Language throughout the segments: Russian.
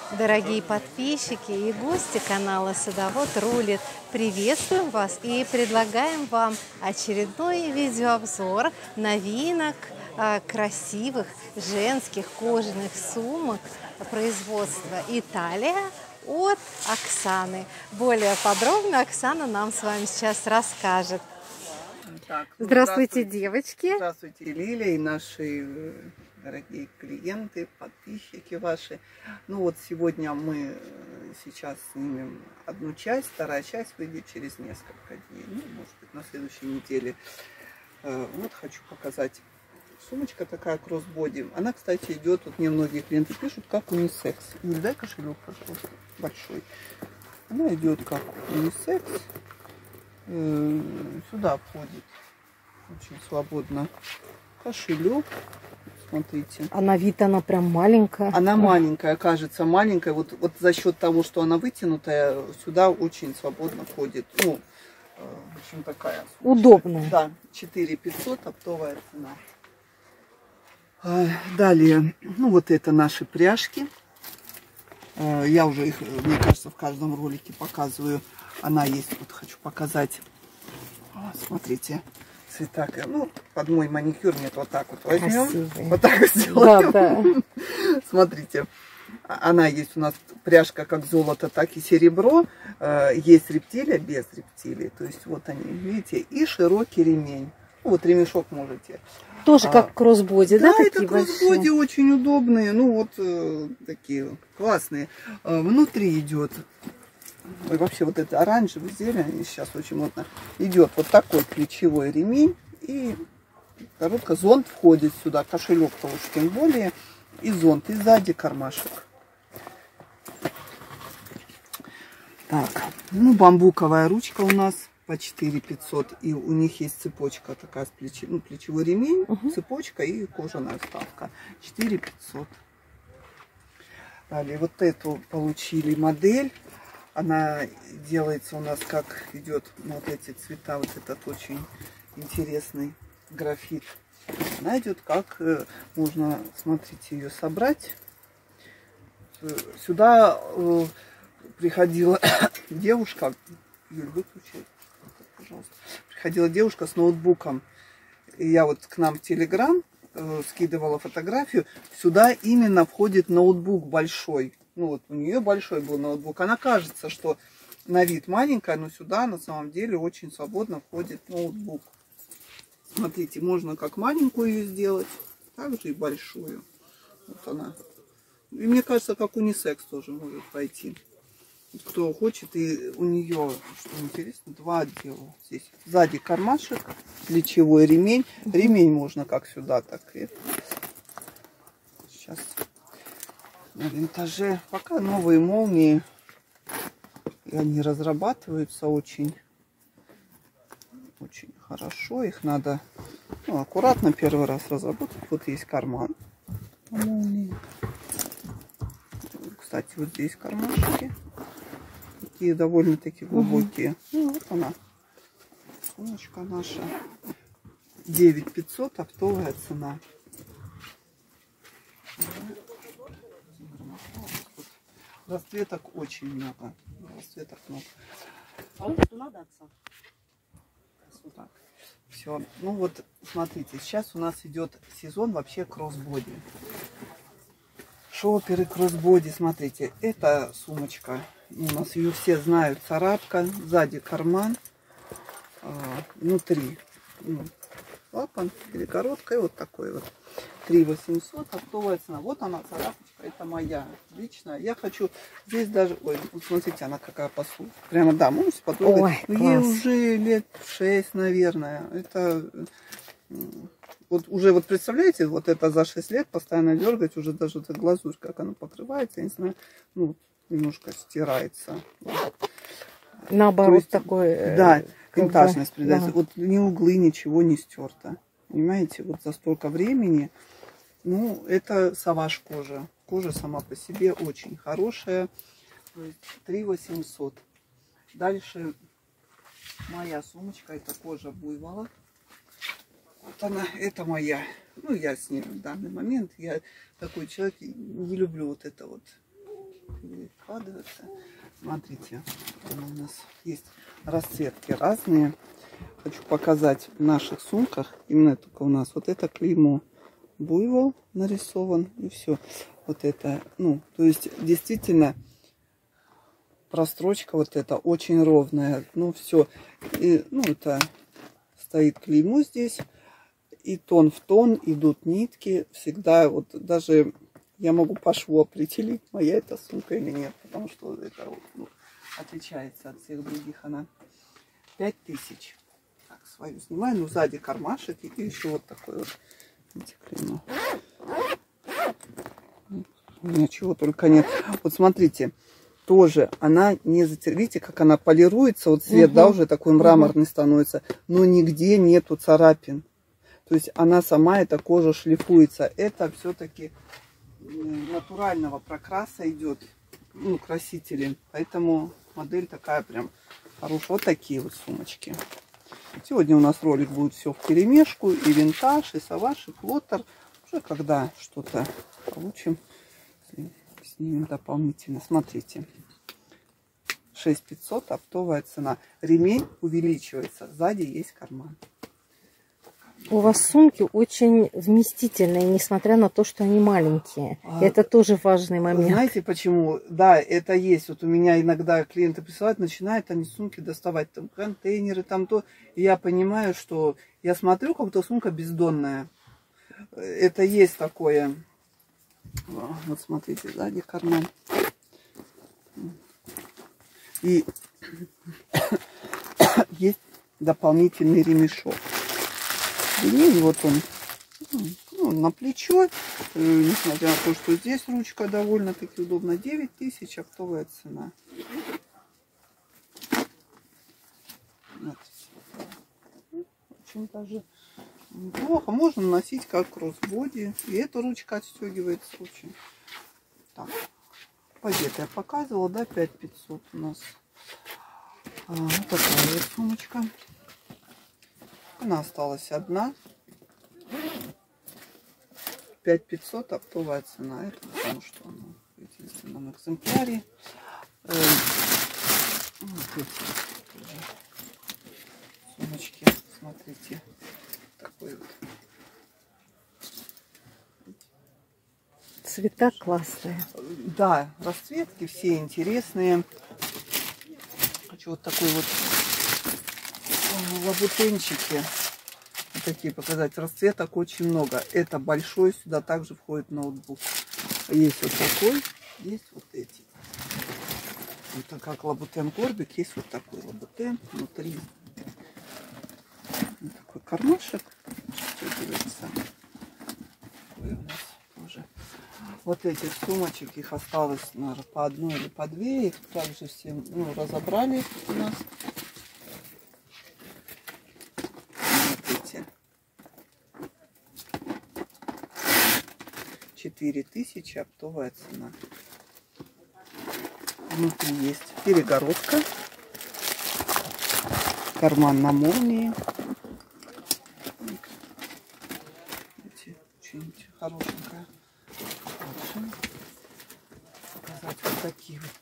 Дорогие подписчики и гости канала Садовод Рулит, приветствуем вас и предлагаем вам очередной видеообзор новинок красивых женских кожаных сумок производства Италия от Оксаны. Более подробно Оксана нам с вами сейчас расскажет. Так, здравствуйте, девочки. Здравствуйте, Лилия и наши дорогие клиенты, подписчики ваши. Ну вот сегодня мы сейчас снимем одну часть, вторая часть выйдет через несколько дней, ну, может быть, на следующей неделе. Вот хочу показать. Сумочка такая кроссбоди. Она, кстати, идет, вот мне многие клиенты пишут, как унисекс. Юль, дай кошелек, пожалуйста, большой. Она идет как унисекс. Сюда входит очень свободно кошелек. Смотрите. А на вид она прям маленькая. Она маленькая, кажется маленькая. Вот за счет того, что она вытянутая, сюда очень свободно входит. Ну, в общем, такая. Удобная. Да, 4500 оптовая цена. Далее, ну вот это наши пряжки. Я уже их, мне кажется, в каждом ролике показываю. Она есть, вот хочу показать. Смотрите, цвета. Ну, под мой маникюр нет, вот так вот возьмем. Красивые. Вот так вот сделаем. Да, да. Смотрите, она есть у нас пряжка как золото, так и серебро. Есть рептилия без рептилии. То есть вот они, видите, и широкий ремень. Вот ремешок можете. Тоже как кроссбоди, да? Да, это кроссбоди очень удобные, ну вот такие классные. Внутри идет, ой, вообще вот это оранжевый зелень, сейчас очень модно, идет вот такой плечевой ремень и короткий зонт входит сюда, кошелек-то уж тем более, и зонт, и сзади кармашек. Так, ну бамбуковая ручка у нас по 4500, и у них есть цепочка такая с плечевой ремень, цепочка и кожаная вставка. 4500. Далее вот эту получили модель. Она делается у нас как идет, ну, вот эти цвета, вот этот очень интересный графит. Она идет как, можно, смотрите, ее собрать. Сюда приходила девушка, Юль, выключи, пожалуйста. Приходила девушка с ноутбуком. И я вот к нам в Телеграм скидывала фотографию. Сюда именно входит ноутбук большой. Ну вот у нее большой был ноутбук. Она кажется, что на вид маленькая, но сюда на самом деле очень свободно входит ноутбук. Смотрите, можно как маленькую ее сделать, так же и большую. Вот она. И мне кажется, как унисекс тоже может пойти. Кто хочет, и у нее, что интересно, два отдела. Здесь сзади кармашек, плечевой ремень. Ремень можно как сюда, так и сейчас на винтаже. Пока новые молнии, и они разрабатываются очень хорошо. Их надо, ну, аккуратно первый раз разработать. Вот есть карман молнии. Кстати, вот здесь кармашки. Такие довольно-таки глубокие. Ну, вот она. Сумочка наша. 9500 оптовая цена. Расцветок очень много. Расцветок много. А вот что надо, Оксана? Так. Все. Ну вот, смотрите, сейчас у нас идет сезон вообще кроссбоди. Шоперы, кроссбоди, смотрите, это сумочка, у нас ее все знают, царапка, сзади карман, внутри клапан, перегородка, и вот такой вот 3800, оптовая цена. Вот она, царапочка, это моя личная. Я хочу здесь даже, ой, вот смотрите, она какая посуда, прямо, да, можете потрогать. Ей уже лет 6, наверное, это... Вот уже, вот представляете, вот это за 6 лет постоянно дергать, уже даже эта глазурь, как она покрывается, я не знаю, ну, немножко стирается. Вот. Наоборот, есть, такой... Да, винтажность придается. Да. Вот ни углы, ничего не стерто. Понимаете, вот за столько времени, ну, это саваж кожа. Кожа сама по себе очень хорошая. 3800. Дальше моя сумочка, это кожа буйвола. Вот она, это моя. Ну, я с ней в данный момент. Я такой человек, не люблю вот это вот перекладывается. Смотрите, у нас есть расцветки разные. Хочу показать в наших сумках. Именно только у нас вот это клеймо буйвол нарисован. И все. Вот это, ну, то есть действительно прострочка вот эта очень ровная. Ну, все. И, ну, это стоит клеймо здесь. И тон в тон идут нитки. Всегда вот даже я могу по шву определить, моя это сумка или нет. Потому что это, ну, отличается от всех других. Она 5000. Так, свою снимаю. Ну, сзади кармашек. И еще вот такой вот. Видите, клеймо. У меня чего только нет. Вот смотрите. Тоже она не затер... Видите, как она полируется. Вот цвет, да, уже такой мраморный становится. Но нигде нету царапин. То есть она сама, эта кожа шлифуется. Это все-таки натурального прокраса идет, ну, красители. Поэтому модель такая прям хорошая. Вот такие вот сумочки. Сегодня у нас ролик будет все вперемешку. И винтаж, и саваж, и плоттер. Уже когда что-то получим, снимем дополнительно. Смотрите. 6500 оптовая цена. Ремень увеличивается. Сзади есть карман. У вас сумки очень вместительные, несмотря на то, что они маленькие. Это тоже важный момент. Знаете почему? Да, это есть. Вот у меня иногда клиенты присылают, начинают они сумки доставать, там контейнеры, там то. И я понимаю, что я смотрю, как будто сумка бездонная. Это есть такое. Вот смотрите, сзади карман. И есть дополнительный ремешок. Ремень, вот он, ну, на плечо, несмотря на то, что здесь ручка довольно-таки удобна. 9000 оптовая цена. Вот. Очень даже неплохо. Можно носить как кроссбоди. И эта ручка отстегивается очень. Так, пакет я показывала, да, 5500 у нас. Вот такая вот сумочка. Она осталась одна. 5500 оптовая цена. Это потому что она в единственном экземпляре. Вот эти сумочки. Смотрите. Такой вот. Цвета классные. Да, расцветки все интересные. Хочу вот такой вот лабутенчики. Вот такие показать. Расцветок очень много. Это большой. Сюда также входит ноутбук. Есть вот такой. Есть вот эти. Это как лабутен горбик. Есть вот такой лабутен. Внутри вот такой кармашек. Такой у нас тоже. Вот этих сумочек, их осталось, наверное, по одной или по две. Их также все, ну, разобрали у нас. 4000 оптовая цена. Внутри есть перегородка, карман на молнии. Очень хорошенькая. Дальше показать вот такие вот.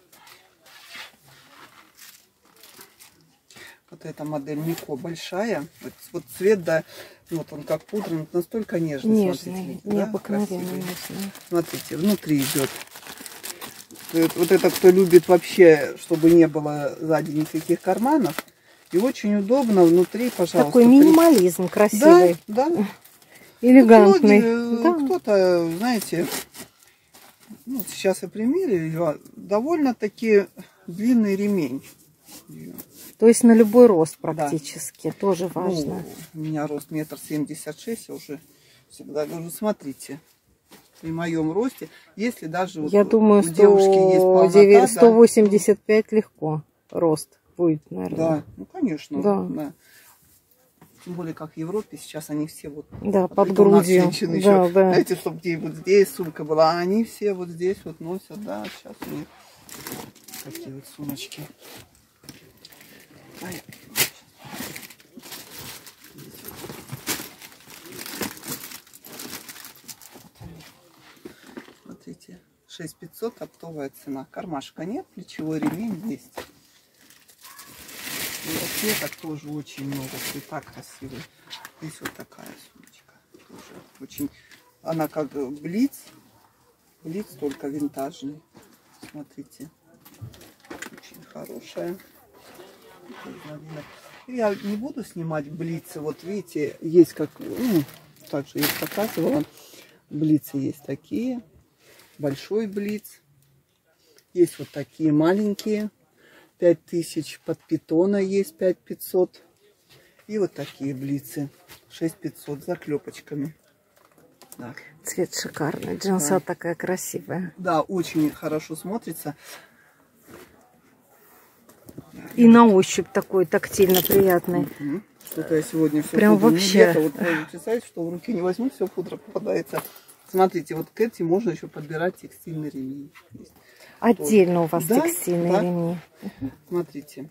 Вот эта модель Мико большая. Вот цвет, да, вот он как пудра, настолько нежный. Нежный, необыкновенно нежный. Смотрите, внутри идет. Вот это кто любит вообще, чтобы не было сзади никаких карманов. И очень удобно внутри, пожалуйста. Такой минимализм красивый. Да, да. Элегантный. Да. Кто-то, знаете, ну, сейчас я примерю ее, довольно-таки длинный ремень. То есть на любой рост практически, да. Тоже важно. Ну, у меня рост 1,76 м, я уже всегда говорю, смотрите, при моем росте, если даже я вот думаю, у девушки есть полнота, 185 да, легко рост будет, наверное. Да, ну конечно. Да. Да. Тем более, как в Европе, сейчас они все вот... Да, под грудью. Да, еще, да. Знаете, чтобы где вот здесь сумка была, а они все вот здесь вот носят, да, сейчас у них такие вот сумочки. Смотрите, 6500 оптовая цена. Кармашка нет, плечевой ремень есть. И цветок тоже очень много, цвета красивые. Здесь вот такая сумочка. Тоже очень, она как блиц. Блиц только винтажный. Смотрите. Очень хорошая. Я не буду снимать блицы. Вот видите, есть как, ну, также я показывала. Блицы есть такие. Большой блиц. Есть вот такие маленькие. 5000. Под питона есть 5500. И вот такие блицы. 6500 с заклепочками. Да. Цвет шикарный. Джинса Да. такая красивая. Да, очень хорошо смотрится. И на ощупь такой тактильно приятный. Что-то я сегодня все Прям пудру вообще. не вот можно представить, что в руки не возьму, все пудра попадается. Смотрите, вот к этим можно еще подбирать текстильный ремень. Отдельно у вас Да, текстильные да. ремни. Смотрите.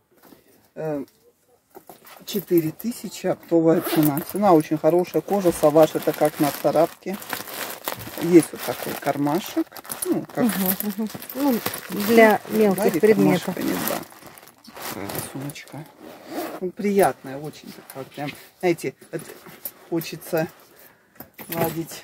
4000 оптовая цена. Цена очень хорошая. Кожа саваш, это как на царапке. Есть вот такой кармашек. Ну, как Ну, для мелких сзади предметов. кармашка нет, да. Такая сумочка. Ну, приятная, очень такая. Прям, знаете, это хочется гладить.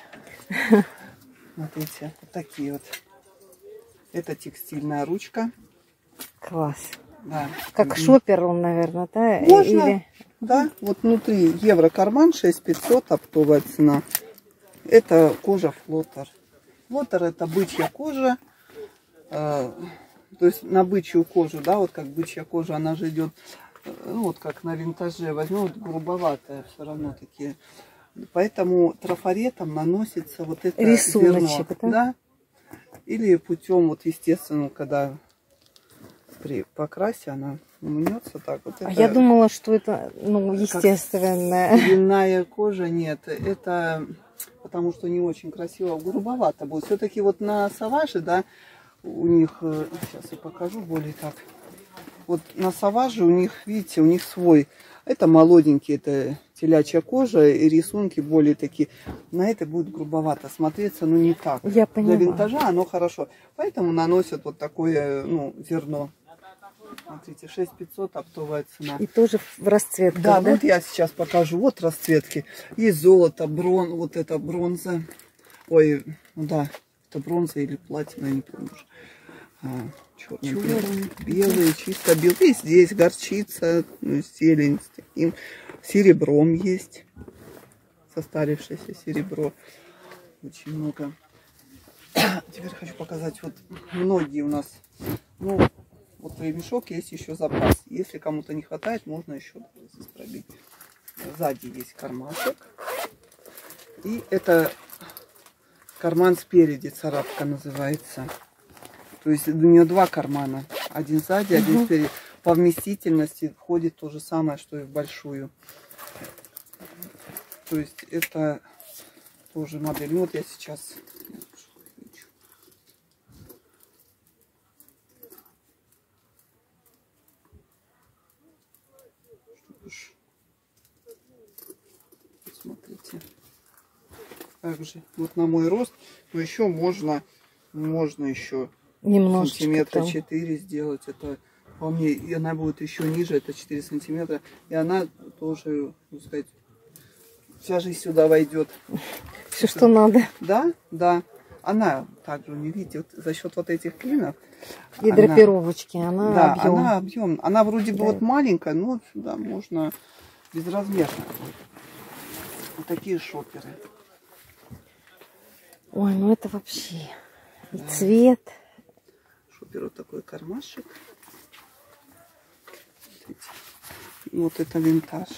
Смотрите, вот такие вот. Это текстильная ручка. Класс. Да. Как шопер он, наверное, да? Можно, Или... да. Вот внутри евро-карман 6500, оптовая цена. Это кожа флотер. Флотер это бычья кожа. То есть на бычью кожу, да, вот как бычья кожа, она же идет, ну, вот как на винтаже. Возьмем, вот грубоватая все равно такие. Поэтому трафаретом наносится вот это Рисуночек, зерно. да? Да. Или путем, вот естественно, когда при покрасе она мнется так. Вот А это я думала, что это, ну, естественная. свиная кожа, нет. Это потому что не очень красиво, грубовато будет. Все-таки вот на саваже, да, у них, сейчас я покажу более так. Вот на саваже у них, видите, у них свой. Это молоденький, это телячья кожа, и рисунки более такие. На это будет грубовато смотреться, но не так. Я поняла. Для винтажа оно хорошо. Поэтому наносят вот такое, ну, зерно. Смотрите, 6500 оптовая цена. И тоже в расцветках, Да, да? вот я сейчас покажу. Вот расцветки. Есть золото, вот это бронза. Ой, ну да, это бронза или платина, я не помню уже. Черный, белый, чисто белый. И здесь горчица, зелень с таким серебром есть. Состарившееся серебро. Очень много. Теперь хочу показать. Вот многие у нас, ну, вот ремешок есть еще запас. Если кому-то не хватает, можно еще здесь пробить. Сзади есть кармашек. И это карман спереди, царапка называется. То есть у нее два кармана. Один сзади, один спереди. По вместительности входит то же самое, что и в большую. То есть это тоже модель. Вот я сейчас... Смотрите. Также вот на мой рост. Но еще можно еще Немножечко сантиметра там. 4 сделать. Это вполне. И она будет еще ниже, это 4 сантиметра. И она тоже, так сказать, вся жизнь сюда войдет. Все, что надо. Да, да. Она также, не видите, вот за счет вот этих клинов. И драпировочки, она Да, объем. она объем. Она вроде бы Да. вот маленькая, но сюда можно безразмерно. Вот такие шоперы. Ой, ну это вообще. И цвет. Шопер вот такой кармашек. Смотрите. Вот это винтаж.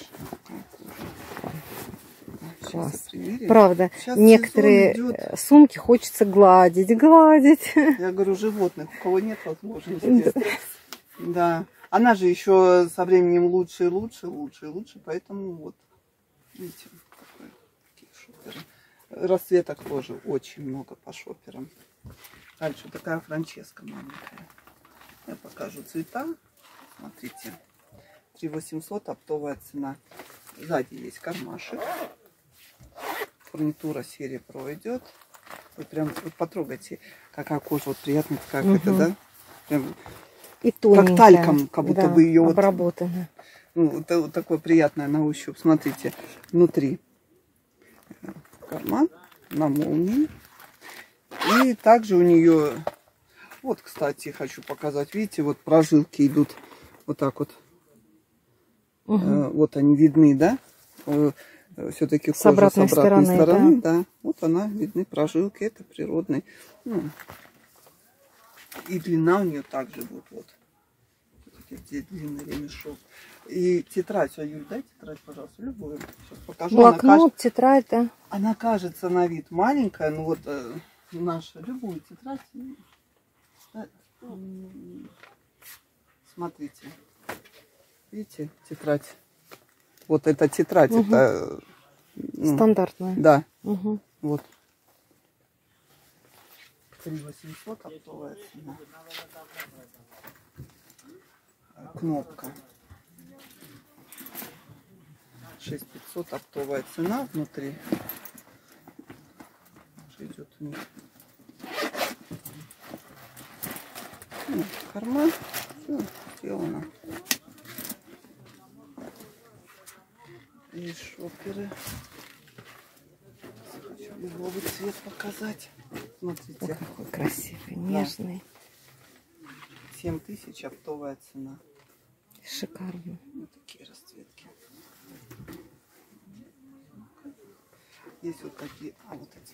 Класс. Примерим. Правда, Сейчас некоторые сезон идет. сумки хочется гладить. Я говорю, животных, у кого нет возможности. Да. Она же еще со временем лучше и лучше, лучше и лучше. Поэтому вот, видите, такие шоперы. Расцветок тоже очень много по шоперам. Дальше такая Франческа маленькая. Я покажу цвета. Смотрите. 3800 оптовая цена. Сзади есть кармашек. Фурнитура серебро идет. Вот прям вот потрогайте, какая кожа, вот приятная, как это, да? Прям И тоненькая. как тальком, как будто бы ее обработана. Вот, вот такое приятное на ощупь. Смотрите, внутри карман на молнии. И также у нее, вот, кстати, хочу показать, видите, вот прожилки идут вот так вот. Вот они видны, да? Все-таки кожа с обратной стороны, да. Вот она, видны прожилки, это природный. Ну, и длина у нее также будет вот. Здесь длинный ремешок. И тетрадь, Юль, дай тетрадь, пожалуйста, любую. Сейчас покажу. Блокнот, тетрадь, да. Она кажется на вид маленькая, но вот наша любую тетрадь. Смотрите. Видите, тетрадь. Вот эта тетрадь, это... Ну, стандартная. Да. Вот. 3800 оптовая цена. Кнопка. 6500 оптовая цена внутри. Идет у них. Ну, карман. Все сделано. И шоперы. Хочу лиловый цвет показать. Смотрите. Какой красивый, нежный. 7000 оптовая цена. Шикарно. Вот такие расцветки. Есть вот такие. А вот эти.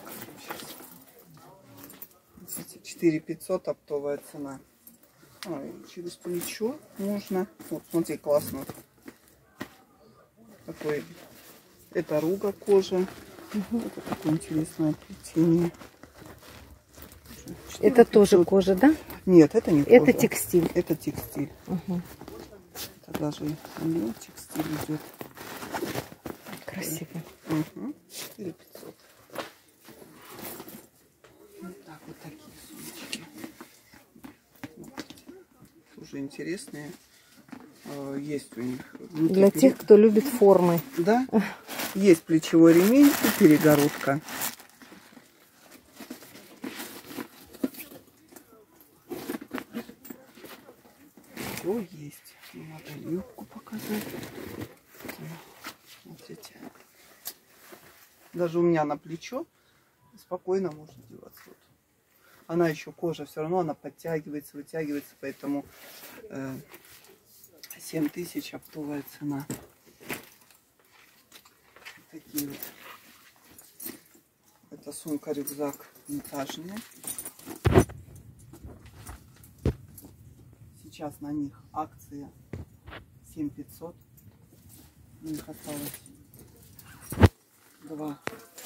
Сейчас. 4500 оптовая цена. Через плечо можно. Вот смотри, классно. Такой. Это руга кожа. Это такое интересное плетение. Это тоже кожа, да? Нет, это не кожа. Это текстиль. Это текстиль. Это даже у него текстиль идет. Красиво. 4500. Вот так вот такие сумочки. Тоже интересные. Есть у них. Для тех, кто любит формы. Да. Есть плечевой ремень и перегородка. Все есть. Надо юбку показать. Смотрите. Даже у меня на плечо спокойно может деваться. Вот. Она еще кожа, все равно она подтягивается, вытягивается, поэтому 7000 оптовая цена. Такие вот. Это сумка-рюкзак винтажная. Сейчас на них акция 7500. У них осталось два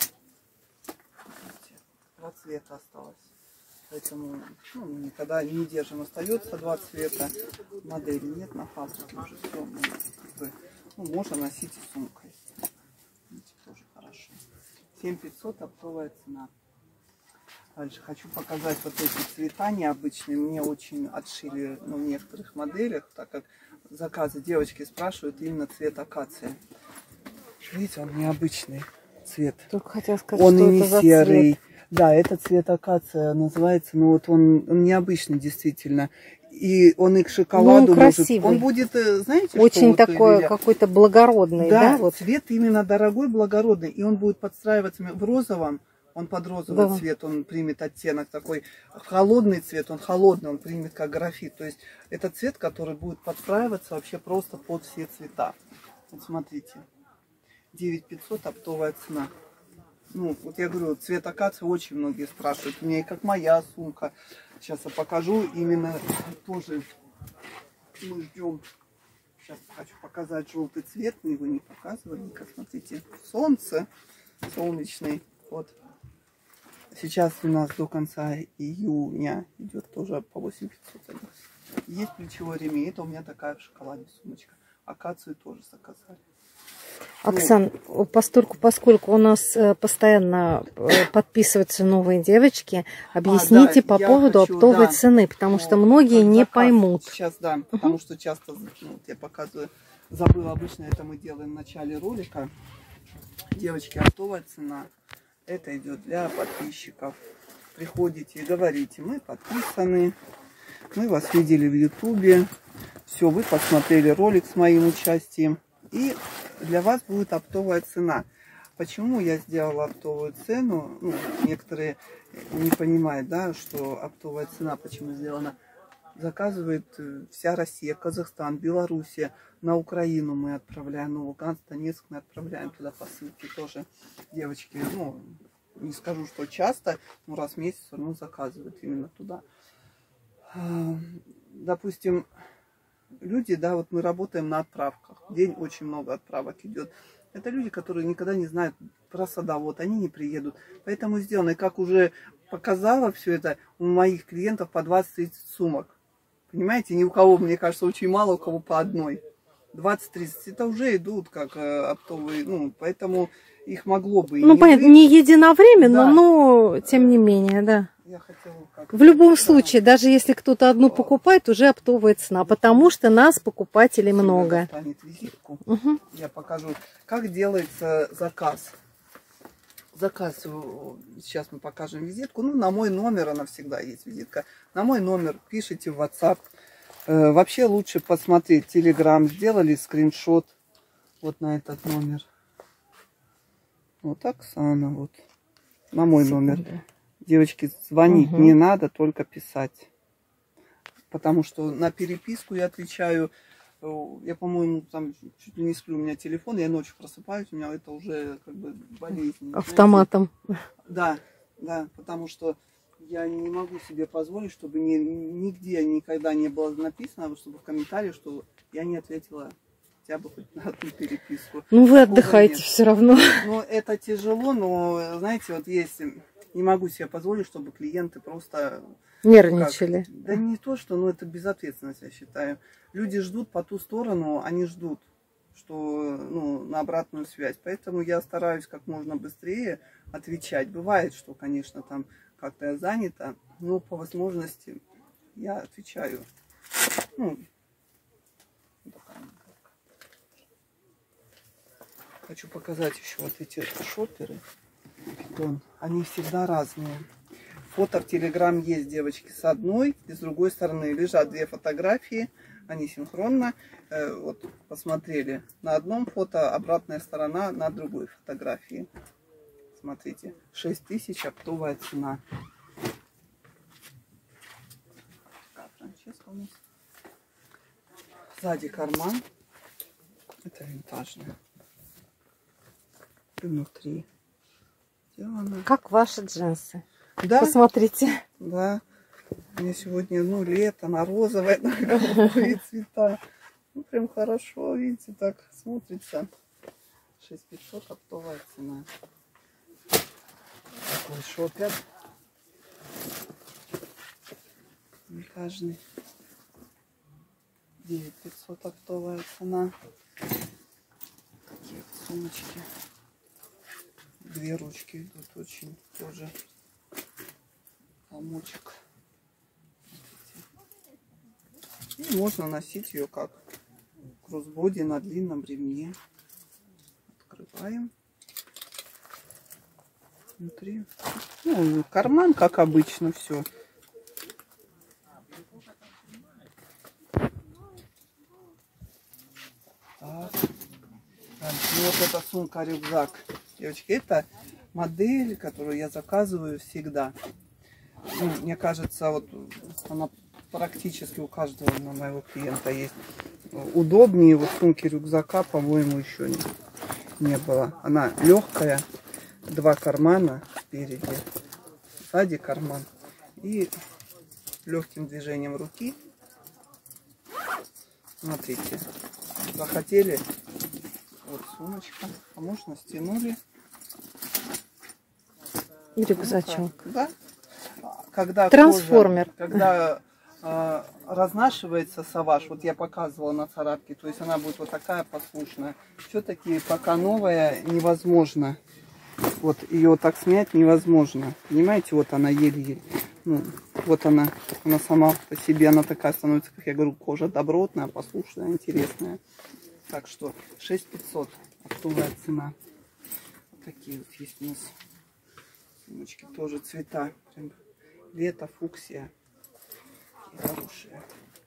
цвета осталось. Поэтому никогда не держим. Остается два цвета. Модели нет на фабрике уже все. Можно носить и сумкой. Видите, тоже хорошо. 7500 оптовая цена. Дальше хочу показать вот эти цвета необычные. Мне очень отшили в некоторых моделях, так как заказы девочки спрашивают именно цвет акация. Видите, он необычный цвет. Только хотела сказать, он что и не это серый. за цвет. Да, это цвет акация называется, но вот он необычный действительно. И он и к шоколаду красивый. Он будет, знаете, очень что такой вот, какой-то благородный, да? Вот. Цвет именно дорогой, благородный. И он будет подстраиваться в розовом. Он под розовый цвет, он примет оттенок такой. Холодный цвет, он холодный, он примет как графит. То есть это цвет, который будет подстраиваться вообще просто под все цвета. Вот смотрите. 9500 оптовая цена. Вот я говорю, цвет акации очень многие спрашивают. У меня и как моя сумка. Сейчас я покажу. Именно тоже мы ждем. Сейчас хочу показать желтый цвет. Мы его не показывали. Смотрите, солнце солнечный. Вот. Сейчас у нас до конца июня идет тоже по 8500. Есть плечевой ремень. Это у меня такая в шоколаде сумочка. Акацию тоже заказали. Оксан, поскольку у нас постоянно подписываются новые девочки, объясните по поводу оптовой цены, потому что многие не поймут. Сейчас, да, потому что часто, я показываю, забыла, обычно это мы делаем в начале ролика. Девочки, оптовая цена, Это идет для подписчиков. Приходите и говорите: мы подписаны, мы вас видели в Ютубе, все, вы посмотрели ролик с моим участием, и для вас будет оптовая цена. Почему я сделала оптовую цену? Ну, некоторые не понимают, да, что оптовая цена почему сделана. Заказывает вся Россия, Казахстан, Белоруссия, на Украину мы отправляем, на Луганск, Донецк мы отправляем туда посылки тоже. Девочки, ну, не скажу, что часто, но раз в месяц все равно заказывают именно туда. Допустим, люди, да, вот мы работаем на отправках, в день очень много отправок идет. Это люди, которые никогда не знают про садовод, они не приедут. Поэтому сделано, и как уже показала все это, у моих клиентов по 20-30 сумок. Понимаете, ни у кого, мне кажется, очень мало, у кого по одной. 20-30, это уже идут как оптовые, ну, поэтому их могло бы и ну, не понятно, быть. не единовременно, Да. но тем не менее, да. Я хотела В любом случае, даже если кто-то одну покупает, уже оптовая цена, потому что нас покупателей много. Визитку. Угу. Я покажу, как делается заказ. Заказ, сейчас мы покажем визитку. Ну, на мой номер, она всегда есть визитка. На мой номер пишите в WhatsApp. Вообще лучше посмотреть Telegram. Сделали скриншот вот на этот номер. Вот Оксана, вот. На мой номер. Девочки, звонить не надо, только писать. Потому что на переписку я отвечаю. Я, по-моему, там чуть ли не сплю, у меня телефон, я ночью просыпаюсь, у меня это уже как бы болезнь. Автоматом. Да, да, потому что я не могу себе позволить, чтобы нигде никогда не было написано, чтобы в комментариях, что я не ответила хотя бы хоть на одну переписку. Ну, вы отдыхаете все равно. Ну, это тяжело, но, знаете, вот есть... Не могу себе позволить, чтобы клиенты просто... Нервничали. Да не то, что, но это безответственность, я считаю. Люди ждут по ту сторону, они ждут, что, ну, на обратную связь. Поэтому я стараюсь как можно быстрее отвечать. Бывает, что, конечно, там как-то я занята, но по возможности я отвечаю. Ну, хочу показать еще вот эти шоперы. Они всегда разные. Фото в Telegram есть, девочки, с одной и с другой стороны. Лежат две фотографии, они синхронно. Вот посмотрели на одном фото, обратная сторона на другой фотографии. Смотрите, 6000 оптовая цена. Сзади карман. Это винтажное. И внутри. Как ваши джинсы. Да? Посмотрите. Да. У меня сегодня, ну, лето, на розовое, на голубые цвета. Ну, прям хорошо, видите, так смотрится. 6500 оптовая цена. Такой шопер. Винтажный. 9500 оптовая цена. Такие вот сумочки. Две ручки идут, очень тоже помочек. И можно носить ее как кроссбоди на длинном ремне. Открываем. Внутри. Ну, карман, как обычно, все. Так. И вот эта сумка-рюкзак. Девочки, это модель, которую я заказываю всегда. Ну, мне кажется, вот она практически у каждого моего клиента есть. Удобнее вот сумки-рюкзака, по-моему, еще не было. Она легкая, два кармана спереди, сзади карман. И легким движением руки, смотрите, захотели, вот сумочка, а можно стянули. И рюкзачок. Да. Когда трансформер. Кожа, когда разнашивается саваж, вот я показывала на царапке, то есть она будет вот такая послушная. Все-таки пока новая невозможно. Вот ее так снять невозможно. Понимаете, вот она еле-еле. Ну, вот она сама по себе, она такая становится, как я говорю, кожа добротная, послушная, интересная. Так что 6500 оптовая цена. Вот такие вот есть у нас Сумочки тоже цвета. Прям лето, фуксия. И хорошие.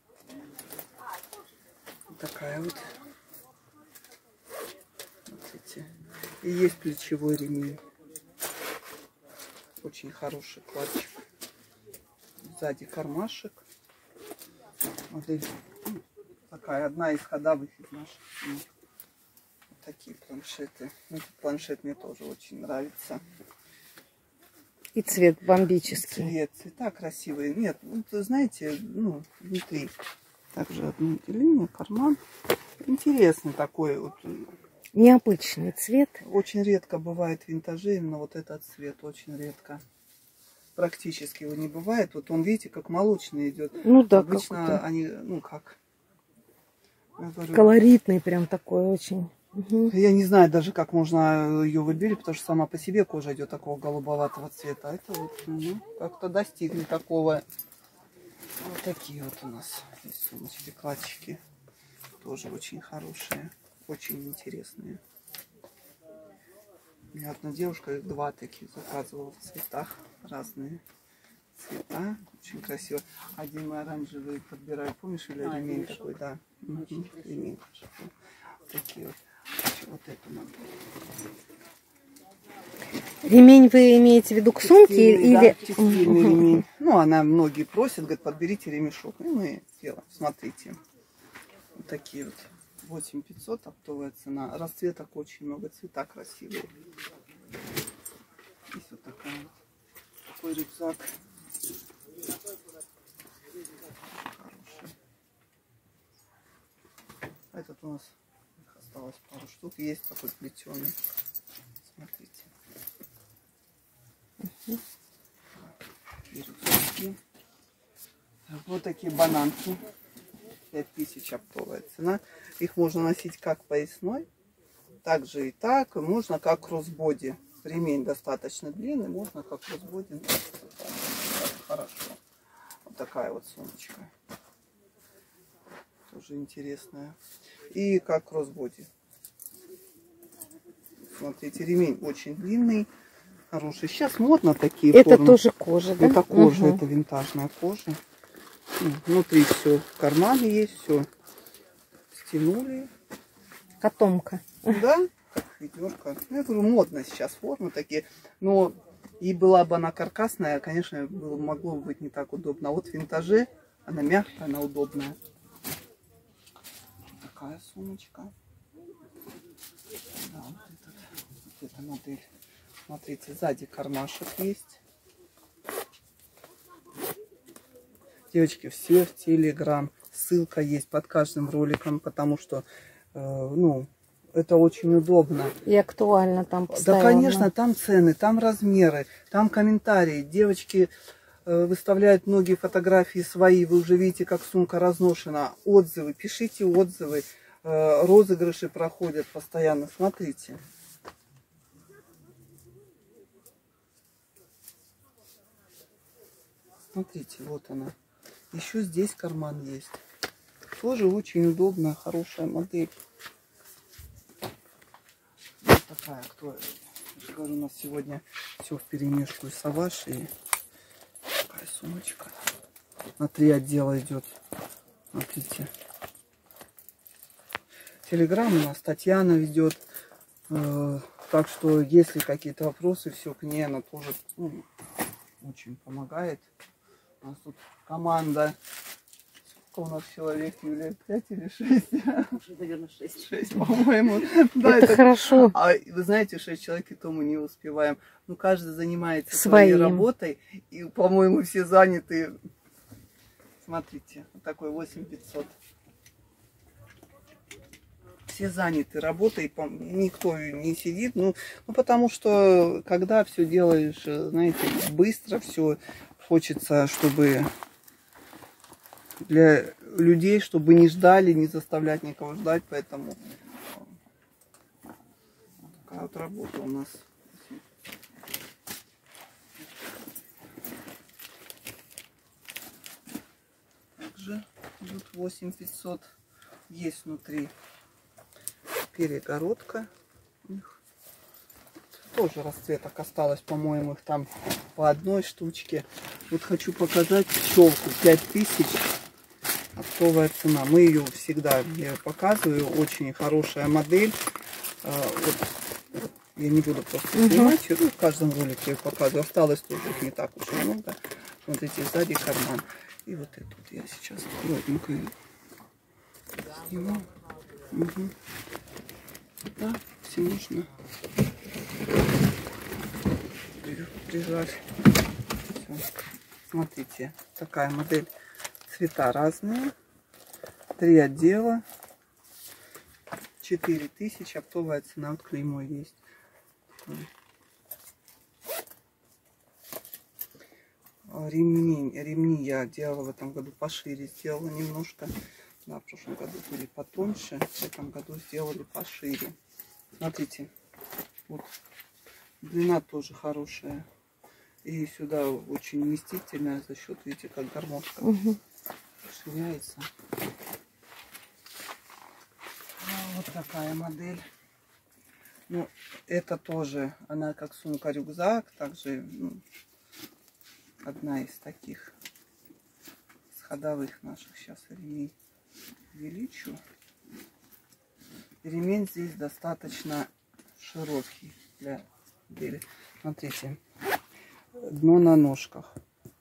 Вот такая вот. Смотрите. И есть плечевой ремень. Очень хороший кладчик. Сзади кармашек. Модель такая, одна из ходовых из наших. Вот такие планшеты. Этот планшет мне тоже очень нравится. И цвет бомбический. Цвета красивые. Нет, вот, знаете, ну, внутри также одно отделение, карман. Интересный такой вот. Необычный цвет. Очень редко бывает в винтаже именно вот этот цвет. Очень редко. Практически его не бывает. Вот он, видите, как молочный идет. Ну да, обычно они, ну как. Говорю, колоритный прям такой очень. Угу. Я не знаю даже, как можно ее выбили, потому что сама по себе кожа идет такого голубоватого цвета. А это вот, ну, как-то достигли такого. Вот такие вот у нас здесь сумочки, кладчики. Тоже очень хорошие, очень интересные. У меня одна девушка, их два таких заказывала в цветах, разные цвета, очень красиво. Один мы оранжевый подбираю, помнишь, или ремень такой, да, ремень. Вот такие вот. Вот это надо. Ремень вы имеете в виду к сумке или? Да, текстильный ремень. Ну, она многие просят, говорят, подберите ремешок. И мы сделаем. Смотрите. Вот такие вот. 8500 оптовая цена. Расцветок очень много, цвета красивые. Здесь вот такая вот. Такой рюкзак. Хороший. Этот у нас осталось пару штук. Есть такой плетеный. Смотрите. Такие рюкзаки. Вот такие бананки. 5000 оптовая цена. Их можно носить как поясной, так же и так. Можно как кроссбоди. Ремень достаточно длинный, можно как кроссбоди. Хорошо. Вот такая вот сумочка. Тоже интересная. И как кроссбоди. Смотрите, ремень очень длинный, хороший. Сейчас модно такие это формы. Тоже кожа, да? Это кожа, это винтажная кожа. Внутри все, карманы есть, все. Стянули. Котомка. Да, как ведерко. Ну, я говорю, модно сейчас формы такие. Но и была бы она каркасная, конечно, могло бы быть не так удобно. А вот в винтаже она мягкая, она удобная. Такая сумочка. Да, вот эта модель. Смотрите, сзади кармашек есть. Девочки, все в Телеграм. Ссылка есть под каждым роликом, потому что, ну, это очень удобно. И актуально там постоянно. Да, конечно, там цены, там размеры, там комментарии. Девочки выставляют многие фотографии свои. Вы уже видите, как сумка разношена. Отзывы, пишите отзывы. Розыгрыши проходят постоянно. Смотрите. Смотрите, вот она. Еще здесь карман есть. Тоже очень удобная, хорошая модель. Вот такая актуальная. Я же говорю, у нас сегодня все вперемешку и Саваш, и такая сумочка. На 3 отдела идет. Смотрите. Телеграм у нас Татьяна ведет. Так что, если какие-то вопросы, все к ней, она тоже очень помогает. У нас тут команда. Сколько у нас человек, Юлия? 5 или 6? Уже, наверное, 6. 6, по-моему. Да, это хорошо. А вы знаете, 6 человек, и то мы не успеваем. Ну, каждый занимается своей работой. И, по-моему, все заняты. Смотрите, вот такой 8500. Все заняты работой, никто не сидит. Ну, потому что, когда все делаешь, знаете, быстро, все хочется, чтобы для людей, чтобы не ждали, не заставлять никого ждать. Поэтому такая вот работа у нас. Также идут 8500. Есть внутри перегородка. тоже расцветок осталось, по-моему, их там по одной штучке. Вот хочу показать пчелку 5000. Оптовая цена. Мы ее всегда, я ее показываю. Очень хорошая модель. Вот, я не буду просто снимать ее. В каждом ролике я ее показываю. Осталось тоже не так уж и много. Смотрите, сзади карман. И вот эту вот я сейчас аккуратненько сниму. Угу. Да, все нужно прижать. Все. Смотрите, такая модель. Цвета разные. 3 отдела. 4000. Оптовая цена. Вот клеймо есть. Ремни я делала в этом году пошире. Сделала немножко. Да, в прошлом году были потоньше. В этом году сделали пошире. Смотрите. Вот. Длина тоже хорошая. И сюда очень вместительная за счет, видите, как гармошка расширяется. Вот такая модель. Ну, это тоже, она как сумка-рюкзак, также одна из таких с ходовых наших. Сейчас ремень увеличу. Ремень здесь достаточно широкий для модели. Смотрите, дно на ножках.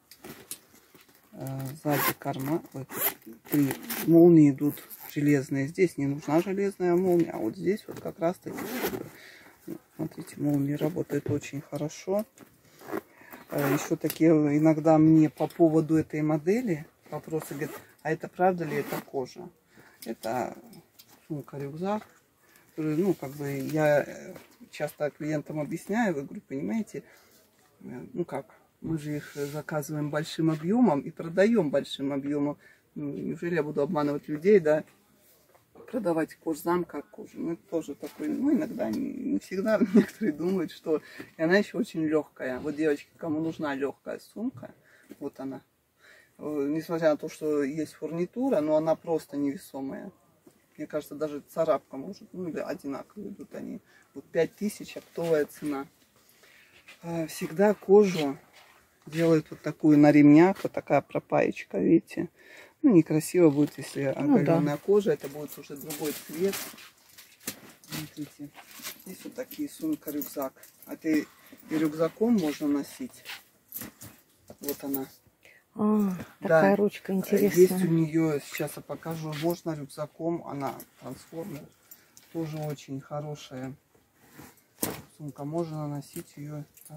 Сзади карман. Вот, 3 молнии идут железные. Здесь не нужна железная молния, а вот здесь вот как раз таки. Смотрите, молния работает очень хорошо. Еще такие иногда мне по поводу этой модели вопросы говорят, а это правда ли это кожа? Это сумка-рюкзак. Ну, как бы я часто клиентам объясняю, вы говорю, понимаете, ну как, мы же их заказываем большим объемом и продаем большим объемом. Ну, неужели я буду обманывать людей, да, продавать кожзам как кожу? Ну, это тоже такой, ну, иногда, не всегда некоторые думают, что... И она еще очень легкая. Вот, девочки, кому нужна легкая сумка, вот она. Несмотря на то, что есть фурнитура, но она просто невесомая. Мне кажется, даже царапка может, ну, или одинаково идут они. Вот 5000 оптовая цена. Всегда кожу делают вот такую на ремнях, вот такая пропаечка, видите. Ну, некрасиво будет, если оголенная кожа, это будет уже другой цвет. Смотрите, здесь вот такие сумка-рюкзак. Это и рюкзаком можно носить. Вот она. Такая ручка интересная. Есть у нее, сейчас я покажу, можно рюкзаком, она трансформер. Тоже очень хорошая сумка. Можно носить ее так.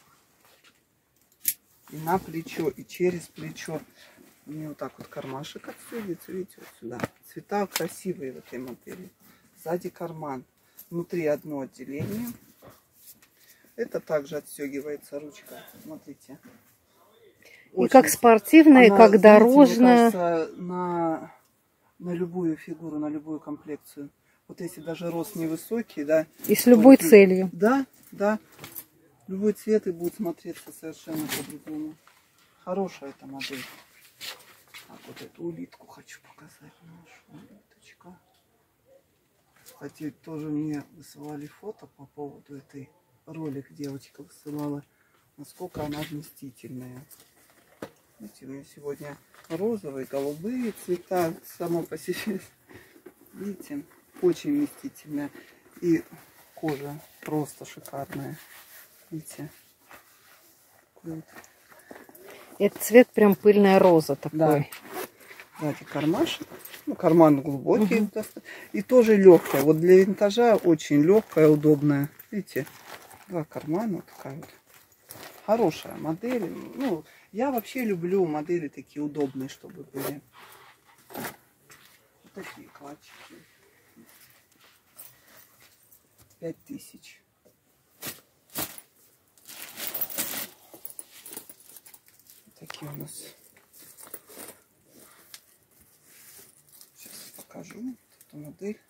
И на плечо, и через плечо. У нее вот так вот кармашек отстегивается, видите, вот сюда. Цвета красивые в этой модели. Сзади карман. Внутри одно отделение. Это также отстегивается ручка. Смотрите. Очень. И как спортивная, она, как дорожная. Мне кажется, на любую фигуру, на любую комплекцию. Вот если даже рост невысокий, да. И с любой целью. Да, да. Любой цвет и будет смотреться совершенно по-другому. Хорошая эта модель. Так, вот эту улитку хочу показать. Нашу улиточка. Кстати, тоже мне высылали фото по поводу этой ролик. Девочка высылала, насколько она вместительная. Видите, у меня сегодня розовые, голубые цвета само по себе. Видите, очень вместительная. И кожа просто шикарная. Видите? Вот. Это цвет прям пыльная роза такой. Да. Знаете, кармашек. Ну, карман глубокий. И тоже легкая. Вот для винтажа очень легкая, удобная. Видите? 2 кармана. Вот такая вот. Хорошая модель. Ну, я вообще люблю модели такие удобные, чтобы были. Вот такие клатчики. 5000. Такие у нас. Сейчас покажу эту модель.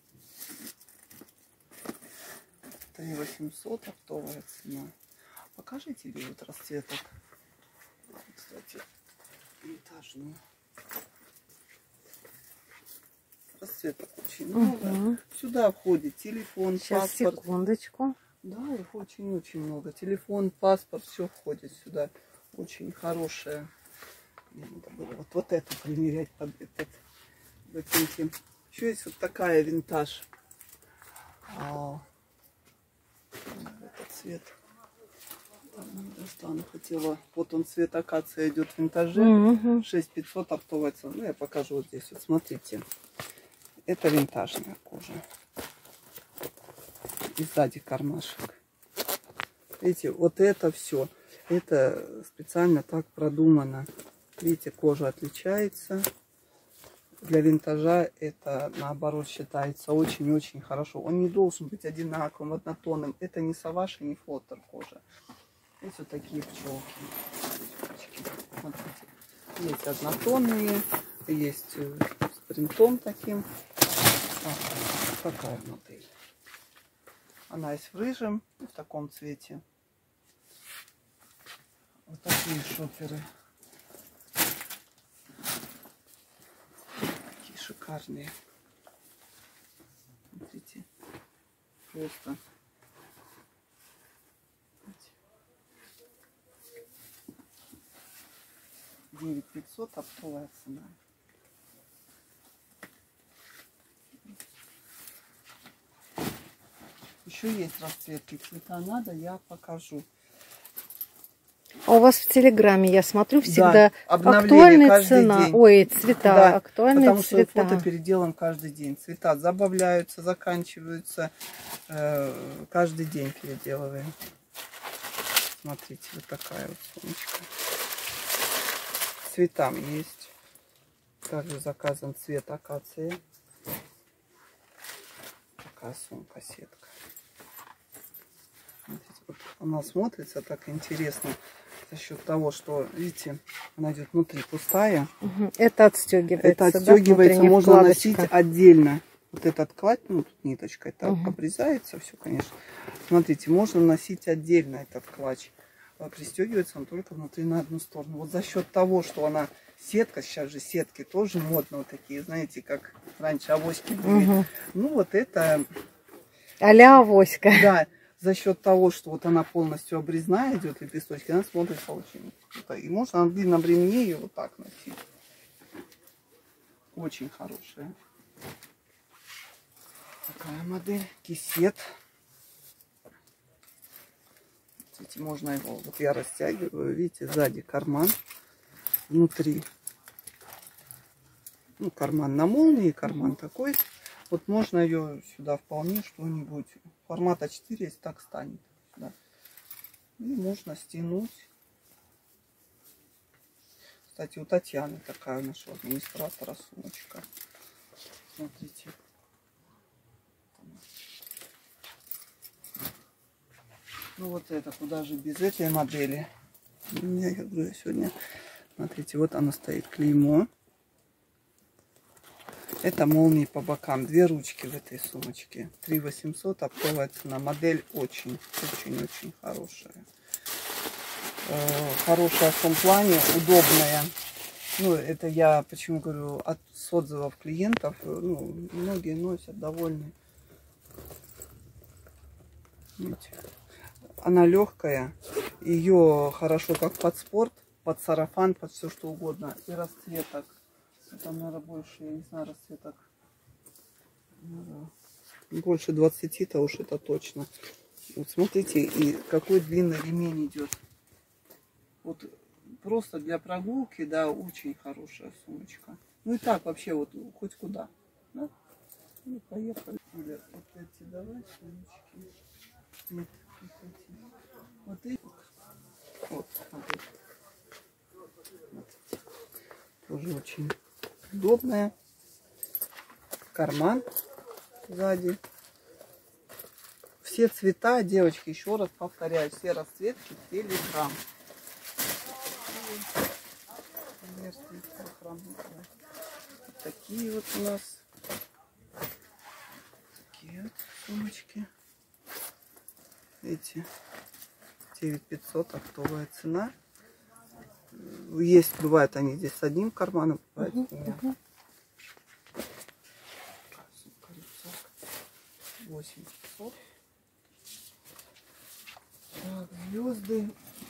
3800 оптовая цена. Покажите ли вот расцветок. Кстати, винтажную. Расцветок очень много. Сюда входит телефон, сейчас, паспорт. Секундочку. Да, их очень-очень много. Телефон, паспорт, все входит сюда. Очень хорошая. Мне надо было вот эту примерять под этот ботинки. Еще есть вот такая винтаж. Этот цвет. Не достану, хотела. Вот он, цвет акация идет в винтаже. 6500 оптовая цена. Ну, я покажу вот здесь. Вот смотрите. Это винтажная кожа. И сзади кармашек. Видите, вот это все. Это специально так продумано. Видите, кожа отличается. Для винтажа это, наоборот, считается очень-очень хорошо. Он не должен быть одинаковым, однотонным. Это не саваш и не флоттер кожа. Есть вот такие пчелки. Смотрите. Есть однотонные, есть с принтом таким. Какая модель? Она есть в рыжем, в таком цвете. Вот такие шоперы. Такие шикарные. Смотрите. Просто. 9500 оптовая цена. Еще есть расцветки. Цвета надо, я покажу. А у вас в Телеграме, я смотрю, всегда да, актуальная цена. День. Ой, цвета, да, актуальные потому цвета. Потому что фото переделан каждый день. Цвета забавляются, заканчиваются. Каждый день переделываем. Смотрите, вот такая вот сумочка. Цветам есть. Также заказан цвет акации. Такая сумка-сетка. Вот она смотрится так интересно за счет того, что, видите, она идет внутри пустая. Это отстегивается. Это отстегивается, да, можно вкладочка. носить отдельно. Вот этот клад, ну тут ниточка, это обрезается все, конечно. Смотрите, можно носить отдельно этот клатч. Пристегивается он только внутри на одну сторону. Вот за счет того, что она сетка, сейчас же сетки тоже модно вот такие, знаете, как раньше авоськи были. Ну вот это... А-ля авоська. Да, за счет того, что вот она полностью обрезная идет, лепесточки, она смотрится очень круто. И можно на длинном ремне ее вот так носить. Очень хорошая. Такая модель. Кисет. Видите, можно его, вот я растягиваю, видите, сзади карман, внутри, ну, карман на молнии, карман такой. Вот можно ее сюда вполне что-нибудь, формата 4, если так станет. Да. И можно стянуть. Кстати, у Татьяны такая нашего администратора сумочка. Смотрите. Ну вот это, куда же без этой модели. У меня, я говорю, сегодня, смотрите, вот оно стоит, клеймо. Это молнии по бокам. 2 ручки в этой сумочке. 3800, оптовая цена. Модель очень-очень хорошая. Хорошая в том плане, удобная. Ну, это я почему говорю, с отзывов клиентов. Ну, многие носят, довольны. Видите? Она легкая, ее хорошо как под спорт, под сарафан, под все что угодно. И расцветок. Там, наверное, больше, я не знаю, расцветок. Больше 20-то уж это точно. Вот смотрите, и какой длинный ремень идет. Вот просто для прогулки, да, очень хорошая сумочка. Ну и так вообще вот хоть куда. Да? Ну, поехали. Вот эти давай сумочки. Нет. Вот эти. Вот, смотрите. Тоже очень удобная. Карман сзади. Все цвета, девочки, еще раз повторяю, все расцветки в Телеграм. Вот такие вот у нас. Такие вот сумочки. Видите, 9500 оптовая цена. Есть, бывает они здесь с одним карманом, бывает у меня. 8500. Так, звезды.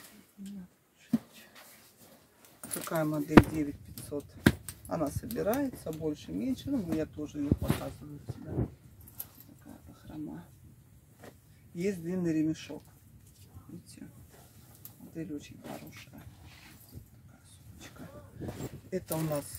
Такая модель 9500. Она собирается больше, меньше. Ну, я тоже ее показываю сюда. Такая бахрома. Есть длинный ремешок. Видите? Модель очень хорошая. Такая сумочка. Это у нас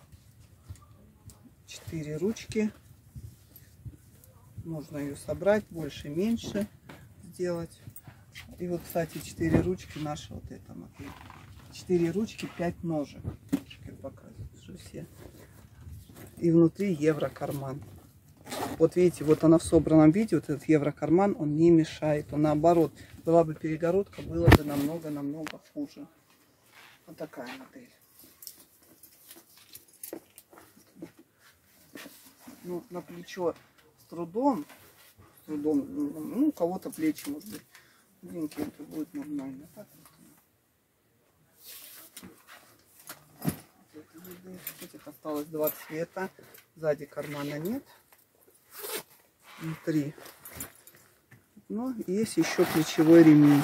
4 ручки. Можно ее собрать больше, меньше сделать. И вот, кстати, 4 ручки наши вот это модель. 4 ручки, 5 ножек. Я показываю, что все. И внутри еврокарман. Вот видите, вот она в собранном виде, вот этот еврокарман, он не мешает. Он наоборот, была бы перегородка, было бы намного хуже. Вот такая модель. Ну, на плечо с трудом, ну, у кого-то плечи, может быть, худенькие, это будет нормально. Так вот. Этих осталось 2 цвета. Сзади кармана нет. Внутри. Но есть еще плечевой ремень.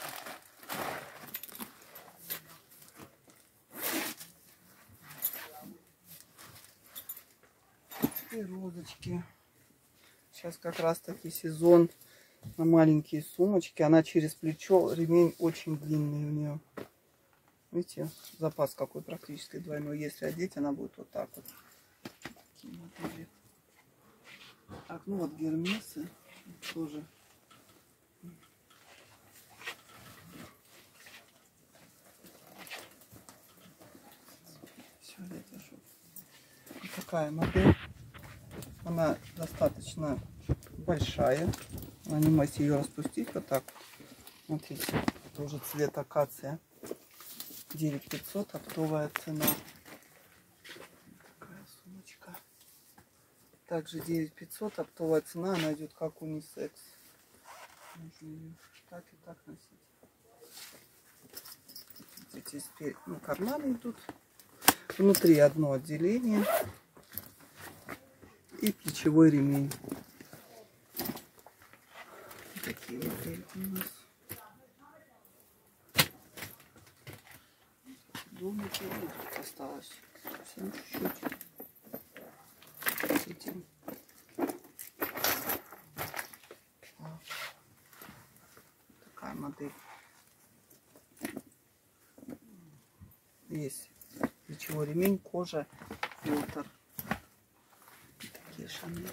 И розочки. Сейчас как раз таки сезон на маленькие сумочки. Она через плечо, ремень очень длинный у нее. Видите, запас какой практически двойной. Если одеть, она будет вот так вот. Такие модели. Так, ну вот гермесы тоже. Все, вот такая модель. Она достаточно большая. Она не можете ее распустить вот так. Смотрите, тоже цвет акация. 9500, оптовая цена. Такая сумочка. Также 9500, оптовая цена. Она идет как унисекс. Можно ее так и так носить. Здесь теперь, ну, карманы идут. Внутри одно отделение. И плечевой ремень. Такие модели у нас. Домики осталось совсем чуть-чуть. Этим. Такая модель. Есть плечевой ремень, кожа, фильтр. Такие Шанель.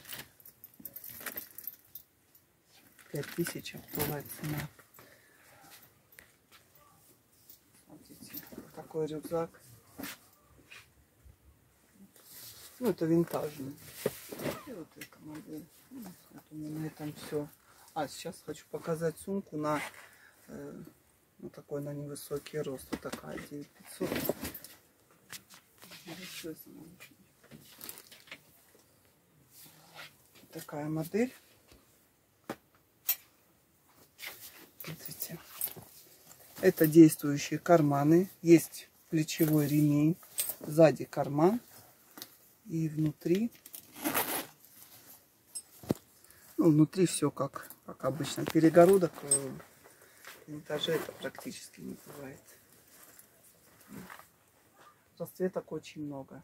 5000 оптовая цена. Смотрите, такой рюкзак. Ну, это винтажный. И вот эта модель. Вот у меня на этом все. А сейчас хочу показать сумку на такой, на невысокий рост. Вот такая 9500. Такая модель. Смотрите. Это действующие карманы. Есть плечевой ремень. Сзади карман. И внутри. Ну, внутри все как обычно. Перегородок в винтаже это практически не бывает. Расцветок очень много.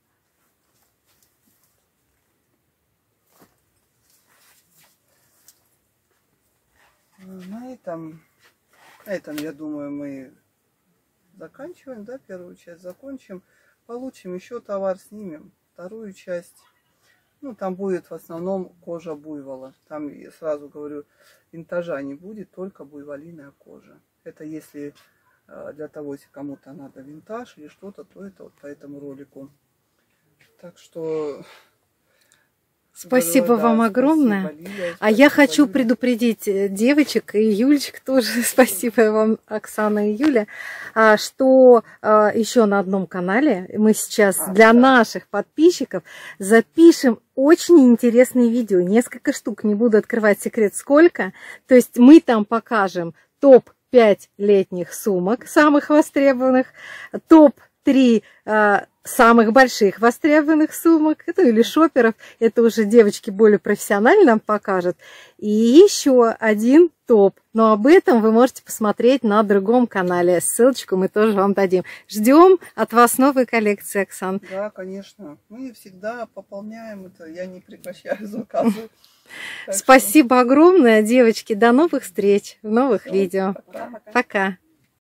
На этом, я думаю, мы заканчиваем, да, первую часть закончим. Получим еще товар, снимем вторую часть. Ну, там будет в основном кожа буйвола. Там, я сразу говорю, винтажа не будет, только буйволиная кожа. Это если для того, если кому-то надо винтаж или что-то, то это вот по этому ролику. Так что... Спасибо вам огромное. Спасибо, Лилия, а я хочу предупредить девочек и Юлечек тоже, спасибо вам, Оксана и Юля, что еще на одном канале мы сейчас для наших подписчиков запишем очень интересные видео. Несколько штук, не буду открывать секрет сколько. То есть мы там покажем топ-5 летних сумок, самых востребованных, топ-3 самых больших востребованных сумок, это или шоперов, это уже девочки более профессионально нам покажут. И еще один топ, но об этом вы можете посмотреть на другом канале, ссылочку мы тоже вам дадим. Ждем от вас новой коллекции, Оксан. Да, конечно, мы всегда пополняем это, я не прекращаю заказы. Спасибо огромное, девочки, до новых встреч в новых видео. Пока.